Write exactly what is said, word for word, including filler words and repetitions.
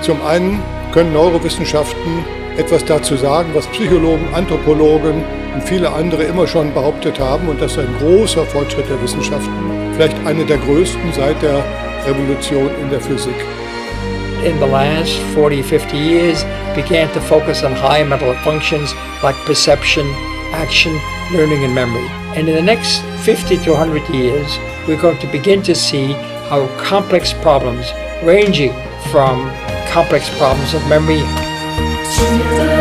Zum einen können Neurowissenschaften etwas dazu sagen, was Psychologen, Anthropologen und viele andere immer schon behauptet haben, und das ist ein großer Fortschritt der Wissenschaften, vielleicht einer der größten seit der Revolution in der Physik. In the last forty, fifty years, began to focus on high mental functions like perception, action, learning and memory. And in the next fifty to one hundred years, we're going to begin to see how complex problems, ranging from complex problems of memory